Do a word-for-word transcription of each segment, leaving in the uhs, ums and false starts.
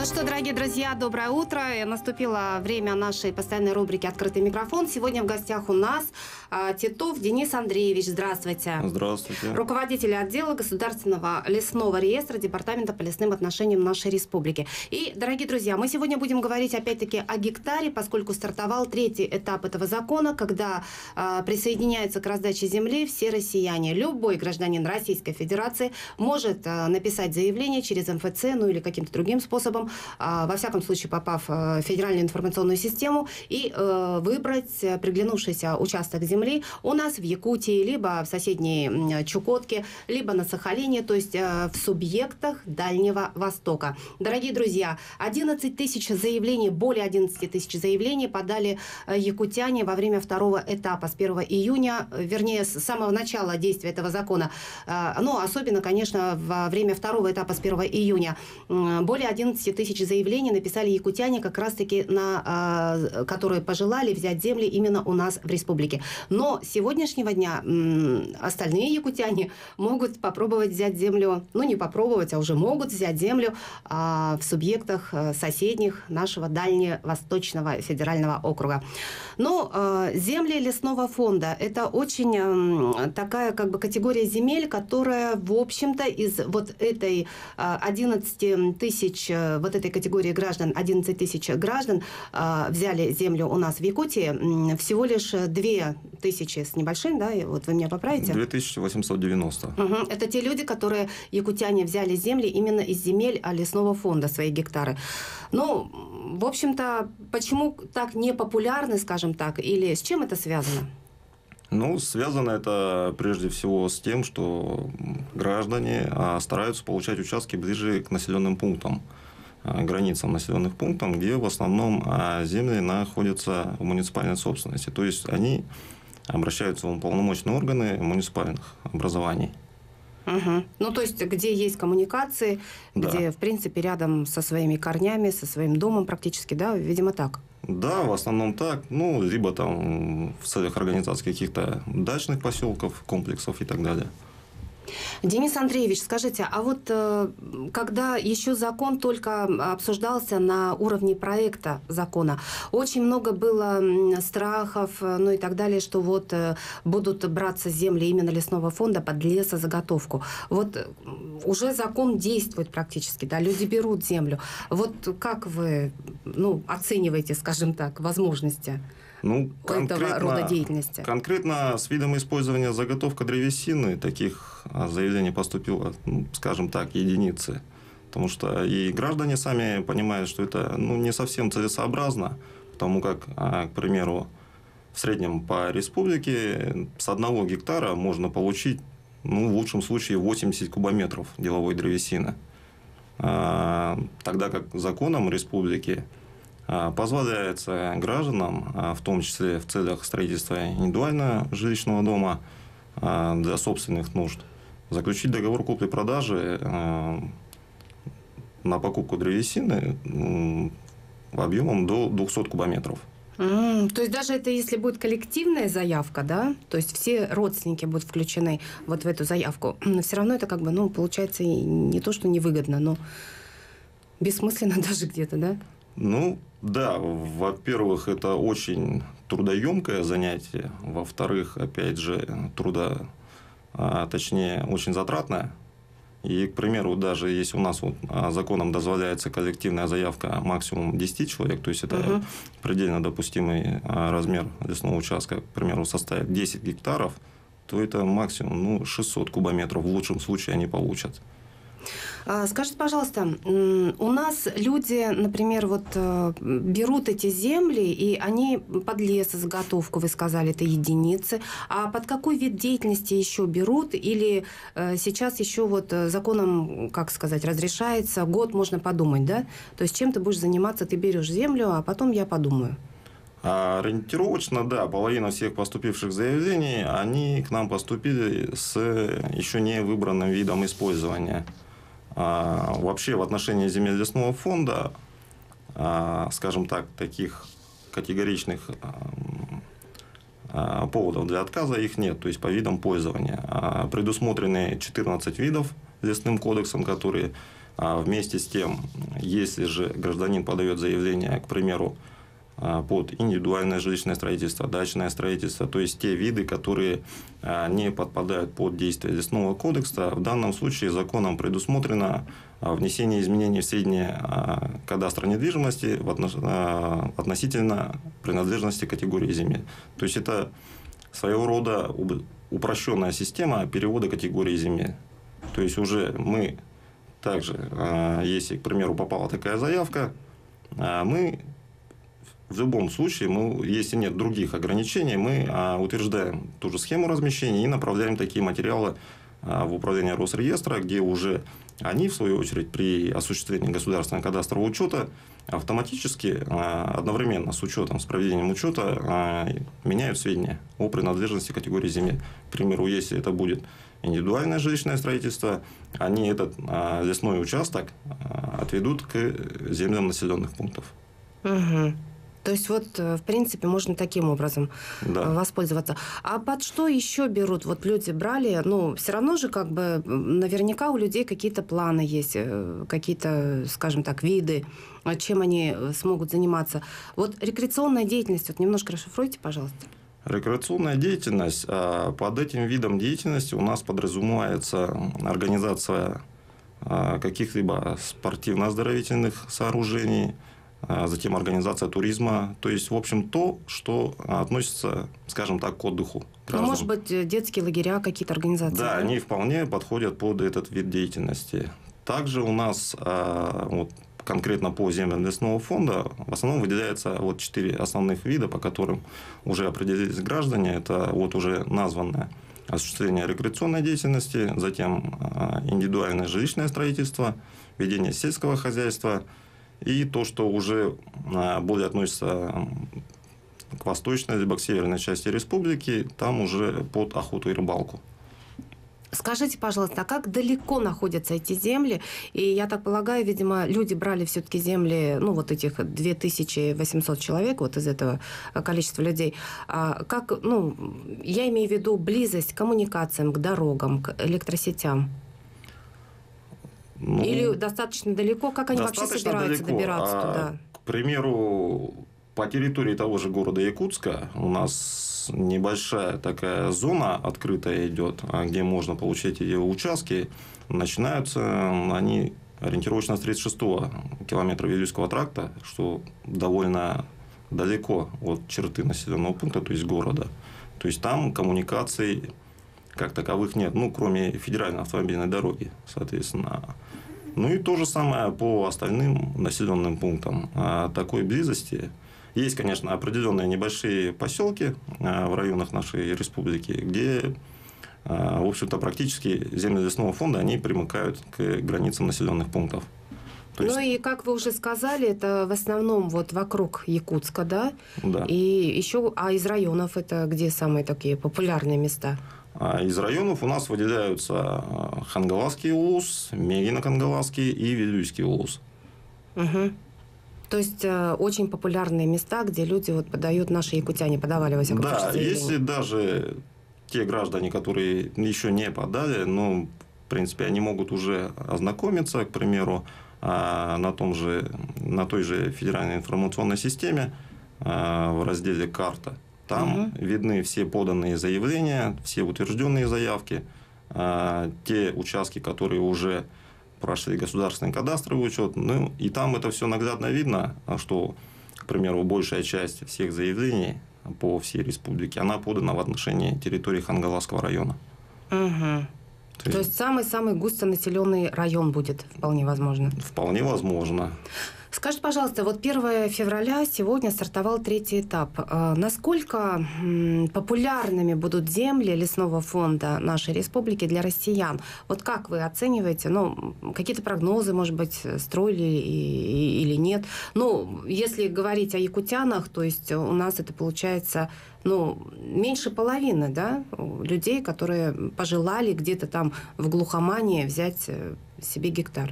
Ну что, дорогие друзья, доброе утро. Наступило время нашей постоянной рубрики «Открытый микрофон». Сегодня в гостях у нас а, Титов Денис Андреевич. Здравствуйте. Здравствуйте. Руководитель отдела Государственного лесного реестра Департамента по лесным отношениям нашей республики. И, дорогие друзья, мы сегодня будем говорить опять-таки о гектаре, поскольку стартовал третий этап этого закона, когда а, присоединяются к раздаче земли все россияне. Любой гражданин Российской Федерации может а, написать заявление через эм эф цэ, ну или каким-то другим способом, во всяком случае попав в федеральную информационную систему, и э, выбрать приглянувшийся участок земли у нас в Якутии, либо в соседней Чукотке, либо на Сахалине, то есть э, в субъектах Дальнего Востока. Дорогие друзья, одиннадцать тысяч заявлений, более одиннадцати тысяч заявлений подали якутяне во время второго этапа с первого июня, вернее, с самого начала действия этого закона. Э, ну, особенно, конечно, во время второго этапа с первого июня. Э, более одиннадцати тысяч заявлений написали якутяне, как раз-таки, на, э, которые пожелали взять земли именно у нас в республике. Но с сегодняшнего дня м, остальные якутяне могут попробовать взять землю, ну не попробовать, а уже могут взять землю э, в субъектах э, соседних нашего Дальневосточного федерального округа. Но э, земли лесного фонда – это очень э, такая как бы категория земель, которая, в общем-то, из вот этой э, одиннадцати тысяч, э, вот этой категории граждан, одиннадцать тысяч граждан э, взяли землю у нас в Якутии, всего лишь две тысячи с небольшим, да, вот вы меня поправите? две тысячи восемьсот девяносто. Угу. Это те люди, которые, якутяне, взяли земли именно из земель лесного фонда, свои гектары. Ну, в общем-то, почему так непопулярны, скажем так, или с чем это связано? Ну, связано это прежде всего с тем, что граждане стараются получать участки ближе к населенным пунктам, границам населенных пунктов, где в основном земли находятся в муниципальной собственности. То есть они обращаются в уполномоченные органы муниципальных образований. Угу. Ну, то есть, где есть коммуникации, да, где, в принципе, рядом со своими корнями, со своим домом практически, да, видимо, так. Да, в основном так. Ну, либо там в целях организации каких-то дачных поселков, комплексов и так далее. Денис Андреевич, скажите, а вот когда еще закон только обсуждался на уровне проекта закона, очень много было страхов, ну и так далее, что вот будут браться земли именно лесного фонда под лесозаготовку. Вот уже закон действует практически, да, люди берут землю. Вот как вы, ну, оцениваете, скажем так, возможности? Ну, этого рода деятельности? Конкретно с видом использования заготовка древесины таких заявлений поступило, ну, скажем так, единицы. Потому что и граждане сами понимают, что это, ну, не совсем целесообразно, потому как, к примеру, в среднем по республике с одного гектара можно получить, ну, в лучшем случае, восемьдесят кубометров деловой древесины. Тогда как законом республики позволяется гражданам, в том числе в целях строительства индивидуального жилищного дома для собственных нужд, заключить договор купли-продажи на покупку древесины объемом до двухсот кубометров. Mm, то есть даже это если будет коллективная заявка, да, то есть все родственники будут включены вот в эту заявку, но все равно это как бы, ну, получается не то, что невыгодно, но бессмысленно даже где-то, да? Ну, да, во-первых, это очень трудоемкое занятие, во-вторых, опять же, трудо, а, точнее, очень затратное. И, к примеру, даже если у нас вот законом дозволяется коллективная заявка максимум десяти человек, то есть это угу. предельно допустимый размер лесного участка, к примеру, составит десять гектаров, то это максимум, ну, шестьсот кубометров в лучшем случае они получат. Скажите, пожалуйста, у нас люди, например, вот берут эти земли, и они под лесозаготовку, вы сказали, это единицы. А под какой вид деятельности еще берут? Или сейчас еще вот законом, как сказать, разрешается, год можно подумать, да? То есть чем ты будешь заниматься, ты берешь землю, а потом я подумаю. Ориентировочно, да, половина всех поступивших заявлений, они к нам поступили с еще не выбранным видом использования. Вообще в отношении земель лесного фонда, скажем так, таких категоричных поводов для отказа их нет, то есть по видам пользования. Предусмотрены четырнадцать видов лесным кодексом, которые А вместе с тем, если же гражданин подает заявление, к примеру, под индивидуальное жилищное строительство, дачное строительство, то есть те виды, которые не подпадают под действие лесного кодекса, в данном случае законом предусмотрено внесение изменений в сведения кадастра недвижимости относительно принадлежности категории земель. То есть это своего рода упрощенная система перевода категории земель. То есть уже мы также, если, к примеру, попала такая заявка, мы в любом случае, мы, если нет других ограничений, мы а, утверждаем ту же схему размещения и направляем такие материалы а, в управление Росреестра, где уже они, в свою очередь, при осуществлении государственного кадастрового учета автоматически, а, одновременно с учетом, с проведением учета, а, меняют сведения о принадлежности категории земель. К примеру, если это будет индивидуальное жилищное строительство, они этот а, лесной участок а, отведут к землям населенных пунктов. Угу. То есть, вот, в принципе, можно таким образом да. воспользоваться. А под что еще берут? Вот люди брали, ну, все равно же, как бы, наверняка у людей какие-то планы есть, какие-то, скажем так, виды, чем они смогут заниматься. Вот рекреационная деятельность, вот немножко расшифруйте, пожалуйста. Рекреационная деятельность, под этим видом деятельности у нас подразумевается организация каких-либо спортивно-оздоровительных сооружений, затем организация туризма, то есть, в общем, то, что относится, скажем так, к отдыху. Ну, может быть, детские лагеря, какие-то организации? Да, да, они вполне подходят под этот вид деятельности. Также у нас вот, конкретно по землям лесного фонда в основном выделяется вот четыре основных вида, по которым уже определились граждане. Это вот уже названное осуществление рекреационной деятельности, затем индивидуальное жилищное строительство, ведение сельского хозяйства, и то, что уже более относится к восточной либо к северной части республики, там уже под охоту и рыбалку. Скажите, пожалуйста, а как далеко находятся эти земли? И я так полагаю, видимо, люди брали все-таки земли, ну, вот этих две тысячи восемьсот человек, вот из этого количества людей. А как, ну, я имею в виду близость к коммуникациям, к дорогам, к электросетям? Ну, или достаточно далеко? Как они вообще собираются далеко. добираться а, туда? К примеру, по территории того же города Якутска у нас небольшая такая зона открытая идет, где можно получить эти участки. Начинаются они ориентировочно с тридцать шестого километра Вилюйского тракта, что довольно далеко от черты населенного пункта, то есть города. То есть там коммуникаций как таковых нет, ну, кроме федеральной автомобильной дороги, соответственно. Ну, и то же самое по остальным населенным пунктам. Такой близости есть, конечно, определенные небольшие поселки в районах нашей республики, где, в общем-то, практически земли лесного фонда, они примыкают к границам населенных пунктов. То есть... Ну и, как вы уже сказали, это в основном вот вокруг Якутска, да? Да. И еще, а из районов это где самые такие популярные места? Из районов у нас выделяются Хангаласский улус, Мегино-Хангаласский и Вилюйский улус. Угу. То есть, очень популярные места, где люди вот подают, наши якутяне подавали во всяком случае. Да, если даже те граждане, которые еще не подали, но, в принципе, они могут уже ознакомиться, к примеру, на, том же, на той же федеральной информационной системе в разделе «Карта». Там угу. видны все поданные заявления, все утвержденные заявки, те участки, которые уже прошли государственный кадастровый учет. Ну, и там это все наглядно видно, что, к примеру, большая часть всех заявлений по всей республике, она подана в отношении территории Хангаласского района. Угу. То, То есть самый-самый густонаселенный район будет, вполне возможно? Вполне возможно. Скажите, пожалуйста, вот первого февраля сегодня стартовал третий этап. Насколько популярными будут земли лесного фонда нашей республики для россиян? Вот как вы оцениваете? Ну, какие-то прогнозы, может быть, строили или нет? Ну, если говорить о якутянах, то есть у нас это получается, ну, меньше половины, да, людей, которые пожелали где-то там в глухомане взять себе гектар.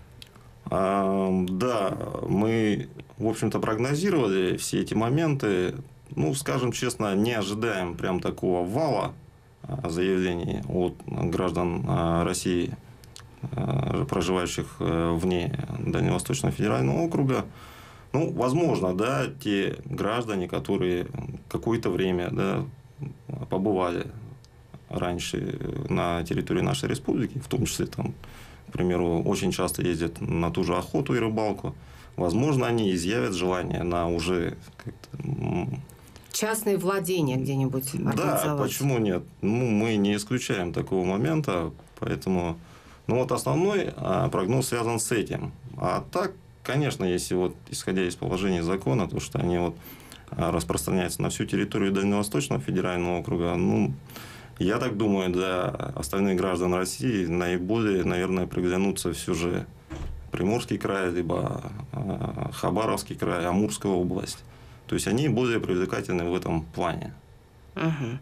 Да, мы, в общем-то, прогнозировали все эти моменты. Ну, скажем честно, не ожидаем прям такого вала заявлений от граждан России проживающих вне Дальневосточного федерального округа. Ну, возможно, да, те граждане, которые какое-то время, да, побывали раньше на территории нашей республики, в том числе, там, к примеру, очень часто ездят на ту же охоту и рыбалку, возможно, они изъявят желание на уже как-то... частные владения где-нибудь организовать. Да, почему нет? Ну, мы не исключаем такого момента, поэтому... Ну, вот основной прогноз связан с этим. А так, конечно, если вот, исходя из положений закона, то, что они вот распространяются на всю территорию Дальневосточного федерального округа, ну, я так думаю, для остальных граждан России наиболее, наверное, приглянутся все же Приморский край, либо Хабаровский край, Амурская область. То есть, они более привлекательны в этом плане. Угу.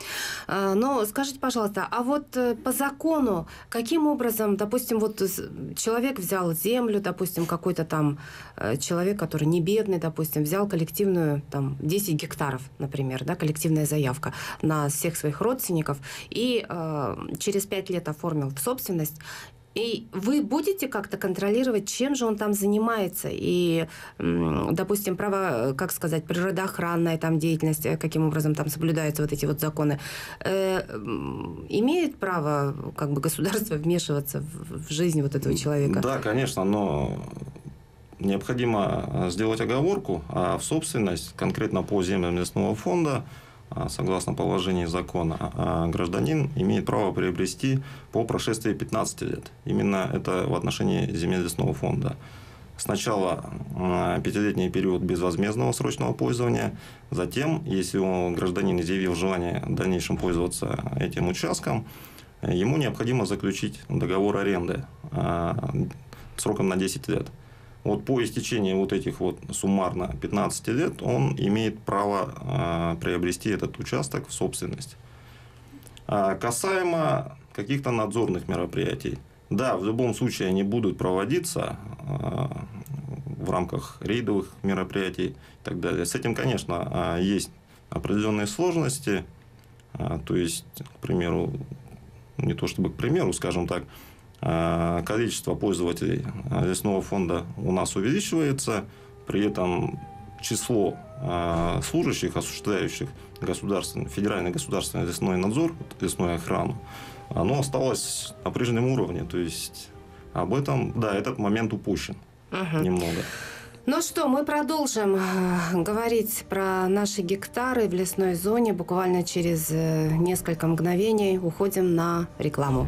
Но скажите, пожалуйста, а вот по закону, каким образом, допустим, вот человек взял землю, допустим, какой-то там человек, который не бедный, допустим, взял коллективную, там, десять гектаров, например, да, коллективная заявка на всех своих родственников, и э, через пять лет оформил в собственность. И вы будете как-то контролировать, чем же он там занимается? И, допустим, право, как сказать, природоохранная там деятельность, каким образом там соблюдаются вот эти вот законы, э, имеет право как бы государство вмешиваться в, в жизнь вот этого человека? Да, конечно, но необходимо сделать оговорку, а в собственность, конкретно по землям лесного фонда, согласно положению закона, гражданин имеет право приобрести по прошествии пятнадцати лет. Именно это в отношении земель лесного фонда. Сначала пятилетний период безвозмездного срочного пользования. Затем, если он, гражданин изъявил желание в дальнейшем пользоваться этим участком, ему необходимо заключить договор аренды сроком на десять лет. Вот по истечении вот этих вот суммарно пятнадцати лет он имеет право э, приобрести этот участок в собственность. А касаемо каких-то надзорных мероприятий, да, в любом случае они будут проводиться э, в рамках рейдовых мероприятий и так далее. С этим, конечно, э, есть определенные сложности. Э, то есть, к примеру, не то чтобы к примеру, скажем так, количество пользователей лесного фонда у нас увеличивается, при этом число служащих, осуществляющих государственный, федеральный государственный лесной надзор, лесную охрану, оно осталось на прежнем уровне. То есть, об этом, да, этот момент упущен угу. немного. Ну что, мы продолжим говорить про наши гектары в лесной зоне. Буквально через несколько мгновений уходим на рекламу.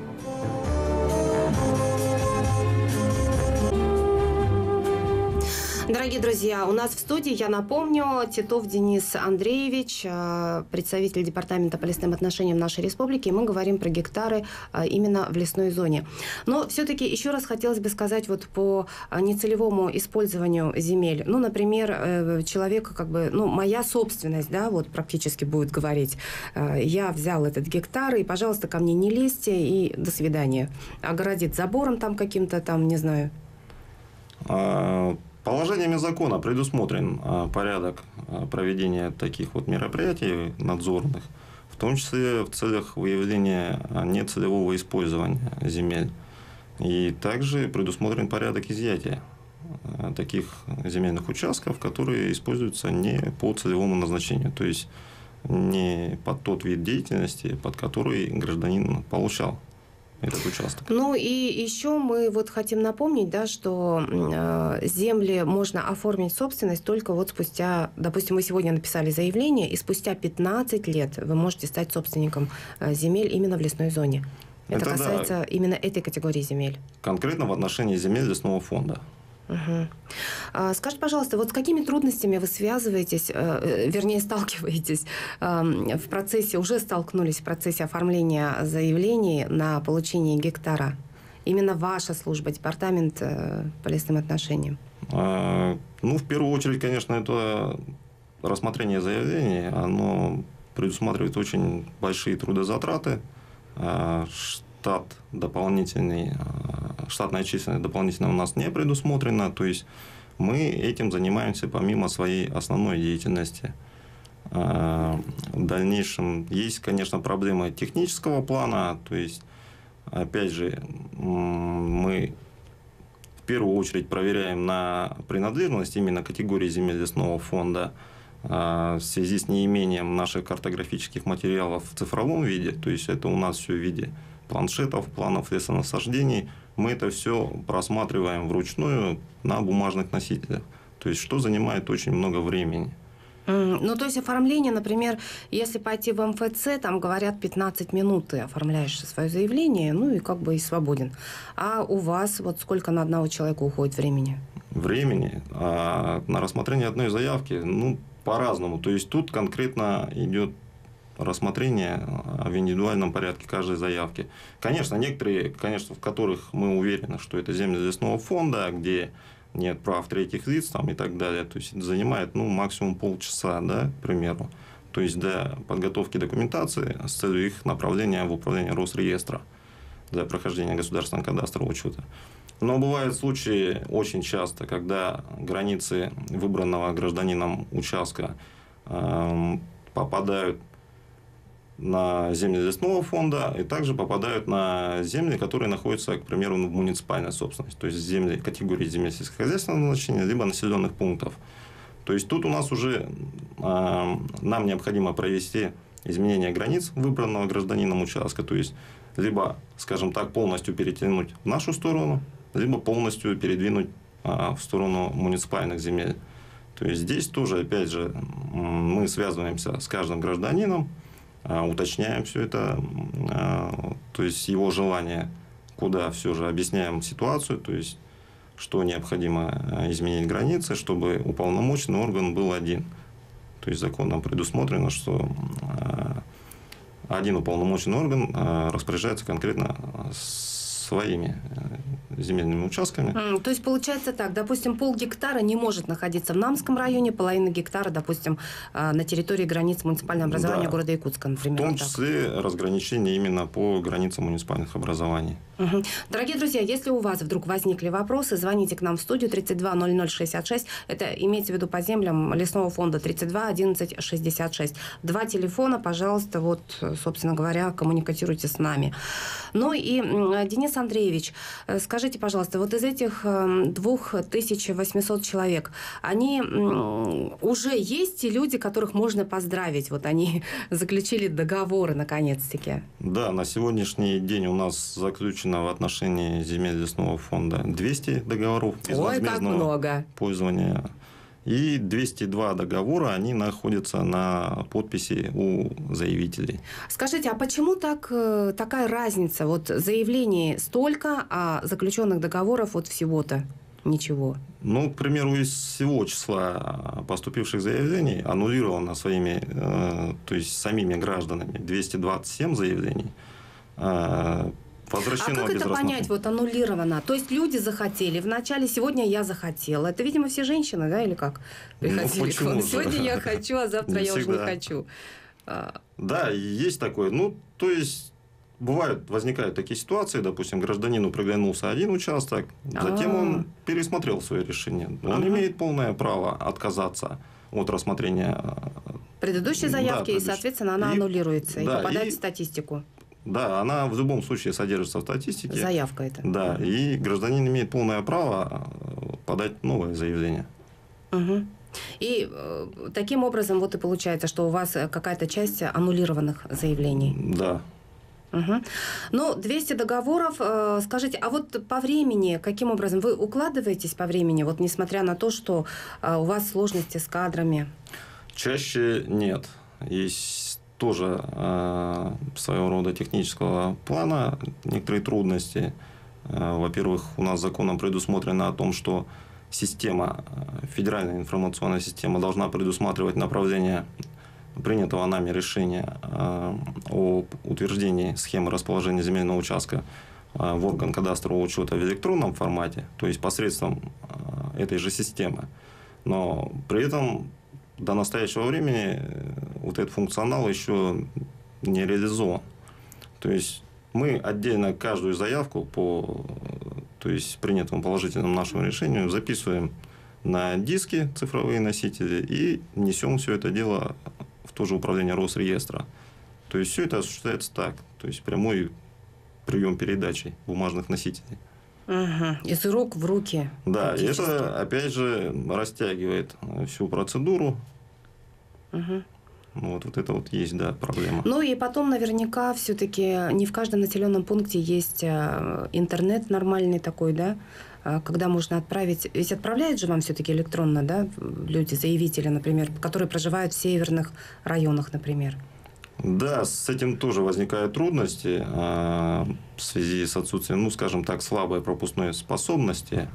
Дорогие друзья, у нас в студии, я напомню, Титов Денис Андреевич, представитель Департамента по лесным отношениям нашей республики, и мы говорим про гектары именно в лесной зоне. Но все-таки еще раз хотелось бы сказать вот по нецелевому использованию земель. Ну, например, человек, как бы, ну, моя собственность, да, вот практически будет говорить, я взял этот гектар, и, пожалуйста, ко мне не лезьте, и до свидания. Огородит забором там каким-то, там, не знаю. Положениями закона предусмотрен порядок проведения таких вот мероприятий надзорных, в том числе в целях выявления нецелевого использования земель. И также предусмотрен порядок изъятия таких земельных участков, которые используются не по целевому назначению, то есть не под тот вид деятельности, под который гражданин получал этот участок. Ну и еще мы вот хотим напомнить, да, что э, земли можно оформить собственность только вот спустя, допустим, вы сегодня написали заявление, и спустя пятнадцать лет вы можете стать собственником э, земель именно в лесной зоне. Это, Это касается да, именно этой категории земель. Конкретно в отношении земель лесного фонда. Угу. А, скажите, пожалуйста, вот с какими трудностями вы связываетесь, э, вернее, сталкиваетесь э, в процессе, уже столкнулись в процессе оформления заявлений на получение гектара? Именно ваша служба, департамент э, по лесным отношениям. А, ну, в первую очередь, конечно, это рассмотрение заявлений, оно предусматривает очень большие трудозатраты. А, штат дополнительный, штатная численность дополнительно у нас не предусмотрена, то есть мы этим занимаемся помимо своей основной деятельности. В дальнейшем есть, конечно, проблемы технического плана, то есть опять же, мы в первую очередь проверяем на принадлежность именно категории земель лесного фонда в связи с неимением наших картографических материалов в цифровом виде, то есть это у нас все в виде планшетов, планов лесонасаждений, мы это все просматриваем вручную на бумажных носителях, то есть что занимает очень много времени. Ну, то есть оформление, например, если пойти в эм эф цэ, там говорят пятнадцать минут ты оформляешь свое заявление, ну и как бы и свободен. А у вас вот сколько на одного человека уходит времени? Времени? А на рассмотрение одной заявки, ну, по-разному. То есть тут конкретно идет рассмотрение в индивидуальном порядке каждой заявки. Конечно, некоторые, конечно, в которых мы уверены, что это земли лесного фонда, где нет прав третьих лиц там, и так далее. То есть это занимает ну, максимум полчаса, да, к примеру. То есть для подготовки документации с целью их направления в управление Росреестра для прохождения государственного кадастрового учета. Но бывают случаи очень часто, когда границы выбранного гражданином участка э, попадают на земли лесного фонда и также попадают на земли, которые находятся, к примеру, в муниципальной собственности, то есть земли категории земель сельскохозяйственного назначения, либо населенных пунктов. То есть тут у нас уже э, нам необходимо провести изменение границ выбранного гражданином участка, то есть либо, скажем так, полностью перетянуть в нашу сторону, либо полностью передвинуть э, в сторону муниципальных земель. То есть здесь тоже, опять же, мы связываемся с каждым гражданином, уточняем все это, то есть его желание, куда все же объясняем ситуацию, то есть что необходимо изменить границы, чтобы уполномоченный орган был один. То есть законом предусмотрено, что один уполномоченный орган распоряжается конкретно своими земельными участками. Mm, то есть получается так, допустим, полгектара не может находиться в Намском районе, половина гектара, допустим, на территории границ муниципального образования да. города Якутска, например. В том числе так. разграничение именно по границам муниципальных образований. Угу. Дорогие друзья, если у вас вдруг возникли вопросы, звоните к нам в студию тридцать два ноль ноль шестьдесят шесть. Это имейте в виду по землям лесного фонда тридцать два одиннадцать шестьдесят шесть. Два телефона, пожалуйста, вот, собственно говоря, коммуникируйте с нами. Ну и, Денис Андреевич, скажите, пожалуйста, вот из этих двух тысяч восьмисот человек, они уже есть те люди, которых можно поздравить? Вот они заключили договоры наконец-таки. Да, на сегодняшний день у нас заключено в отношении земель лесного фонда двести договоров безвозмездного пользования. И двести два договора, они находятся на подписи у заявителей. Скажите, а почему так, такая разница? Вот заявлений столько, а заключенных договоров вот всего-то ничего? Ну, к примеру, из всего числа поступивших заявлений аннулировано своими, то есть самими гражданами двести двадцать семь заявлений. Возвращено а как это понять, вот аннулировано? То есть люди захотели, вначале сегодня я захотела. Это, видимо, все женщины, да, или как? Приходили к вам. Сегодня я хочу, а завтра я уже не хочу. Да, есть такое. Ну, то есть, бывают, возникают такие ситуации, допустим, гражданину приглянулся один участок, затем он пересмотрел свое решение. Он имеет полное право отказаться от рассмотрения предыдущей заявки, и, соответственно, она аннулируется и попадает в статистику. Да, она в любом случае содержится в статистике. Заявка это. Да, и гражданин имеет полное право подать новое заявление. Угу. И э, таким образом вот и получается, что у вас какая-то часть аннулированных заявлений. Да. Угу. Ну, двести договоров. Э, скажите, а вот по времени, каким образом? Вы укладываетесь по времени, вот несмотря на то, что э, у вас сложности с кадрами? Чаще нет. Есть тоже э, своего рода технического плана некоторые трудности. Э, во-первых, у нас законом предусмотрено о том, что система, федеральная информационная система должна предусматривать направление принятого нами решения э, о утверждении схемы расположения земельного участка э, в орган кадастрового учета в электронном формате, то есть посредством э, этой же системы. Но при этом до настоящего времени вот этот функционал еще не реализован. То есть мы отдельно каждую заявку по то есть, принятому положительному нашему решению записываем на диски цифровые носители и несем все это дело в то же управление Росреестра. То есть все это осуществляется так. То есть прямой прием-передачей бумажных носителей. Угу. Из рук в руки. Да, и это, опять же, растягивает всю процедуру. Угу. Вот, вот это вот есть, да, проблема. Ну и потом наверняка все-таки не в каждом населенном пункте есть интернет нормальный такой, да, когда можно отправить... Ведь отправляют же вам все-таки электронно, да, люди, заявители, например, которые проживают в северных районах, например. Да, с этим тоже возникают трудности э, в связи с отсутствием, ну, скажем так, слабой пропускной способности.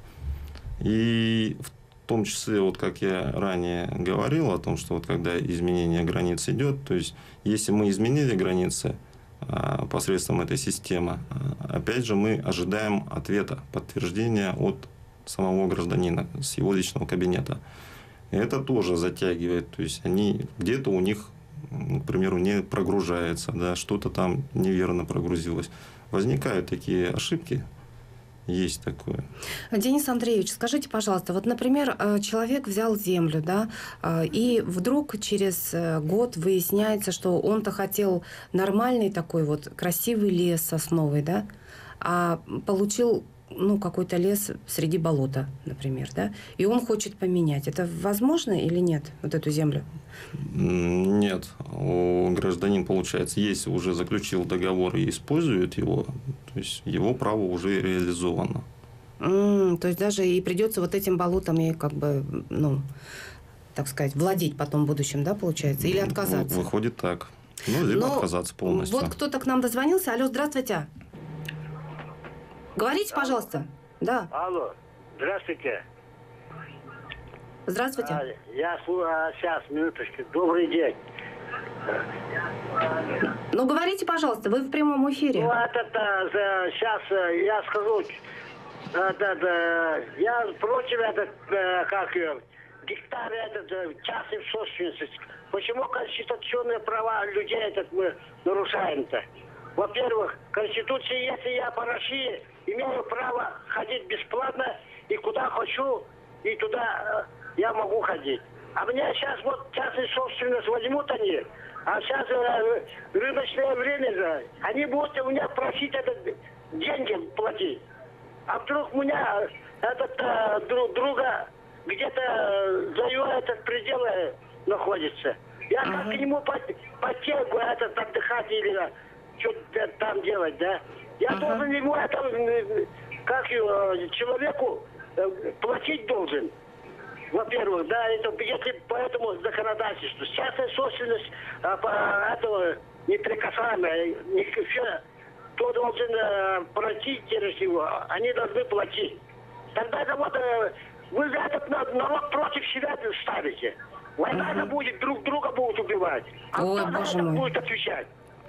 И в В том числе, вот как я ранее говорил о том, что вот когда изменение границ идет, то есть если мы изменили границы а, посредством этой системы, а, опять же мы ожидаем ответа, подтверждения от самого гражданина с его личного кабинета. И это тоже затягивает, то есть они где-то у них, к примеру, не прогружается, да, что-то там неверно прогрузилось. Возникают такие ошибки. Есть такое. Денис Андреевич, скажите, пожалуйста, вот, например, человек взял землю, да, и вдруг через год выясняется, что он-то хотел нормальный такой вот красивый лес сосновый, да, а получил, ну, какой-то лес среди болота, например, да, и он хочет поменять. Это возможно или нет, вот эту землю? Нет. У гражданин, получается, если уже заключил договор и использует его, то есть его право уже реализовано. Mm, то есть даже и придется вот этим болотом и как бы, ну, так сказать, владеть потом в будущем, да, получается? Или отказаться? Выходит так. Ну, либо Но отказаться полностью. Вот кто-то к нам дозвонился. Алло, здравствуйте. Говорите, Алло. Пожалуйста. Да. Алло, здравствуйте. Здравствуйте. А, я а, сейчас, минуточку. Добрый день. Ну, говорите, пожалуйста, вы в прямом эфире. Ну, это, это сейчас я скажу. Это, это, я против этот, как гектар этот частной собственности. Почему конституционные права людей этот мы нарушаем-то? Во-первых, Конституция, если я по России имею право ходить бесплатно и куда хочу, и туда я могу ходить. А мне сейчас вот частную собственность возьмут они, а сейчас э, рыночное время, да, они будут у меня просить этот, деньги платить. А вдруг у меня этот э, друг, друга где-то за его этот предел находится. Я ага. как к нему по, по телку этот отдыхать или что-то там делать, да? Я ага. должен ему это, как его, человеку платить должен. Во-первых, да, это если по этому законодательству. Частная собственность а, по этого неприкасаемая, не, все, кто должен а, платить через него, они должны платить. Тогда это вот а, вы за этот народ против себя ставите. Война uh-huh. будет, друг друга будут убивать. А Ой, кто боже за это мой. будет отвечать?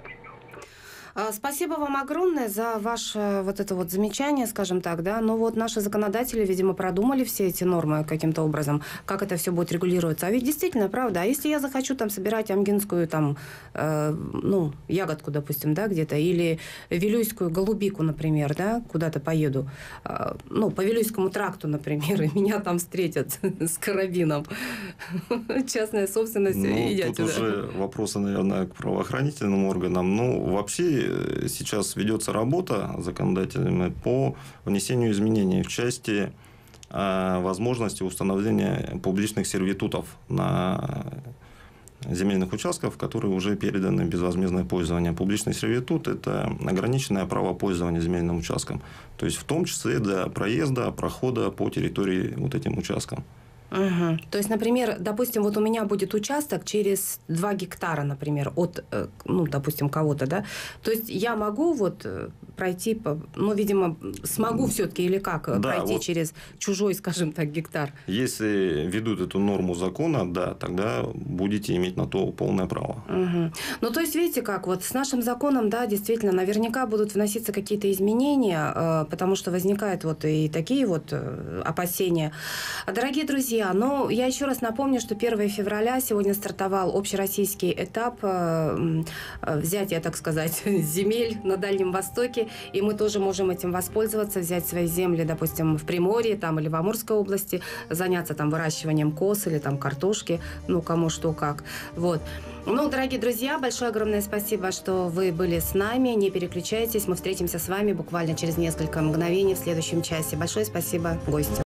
Спасибо вам огромное за ваше вот это вот замечание, скажем так, да. Ну вот наши законодатели, видимо, продумали все эти нормы каким-то образом, как это все будет регулироваться. А ведь действительно, правда, а если я захочу там собирать амгинскую там, э, ну, ягодку, допустим, да, где-то, или вилюйскую голубику, например, да, куда-то поеду, э, ну, по Вилюйскому тракту, например, и меня там встретят с карабином. Частная собственность, ну, идите. Тут уже вопросы, наверное, к правоохранительным органам. Ну, вообще сейчас ведется работа законодателями по внесению изменений в части э, возможности установления публичных сервитутов на земельных участках, которые уже переданы в безвозмездное пользование. Публичный сервитут – это ограниченное право пользования земельным участком, то есть в том числе для проезда, прохода по территории вот этим участкам. Угу. То есть, например, допустим, вот у меня будет участок через два гектара, например, от, ну, допустим, кого-то, да? То есть я могу вот пройти, по, ну, видимо, смогу все-таки или как да, пройти вот через чужой, скажем так, гектар? Если ведут эту норму закона, да, тогда будете иметь на то полное право. Угу. Ну, то есть, видите, как вот с нашим законом, да, действительно, наверняка будут вноситься какие-то изменения, потому что возникают вот и такие вот опасения. Дорогие друзья, друзья, ну, я еще раз напомню, что первого февраля сегодня стартовал общероссийский этап э, взятия, так сказать, земель на Дальнем Востоке, и мы тоже можем этим воспользоваться, взять свои земли, допустим, в Приморье там, или в Амурской области, заняться там выращиванием коз или там картошки, ну, кому что как. Вот. Ну, дорогие друзья, большое огромное спасибо, что вы были с нами. Не переключайтесь, мы встретимся с вами буквально через несколько мгновений в следующем часе. Большое спасибо гостю.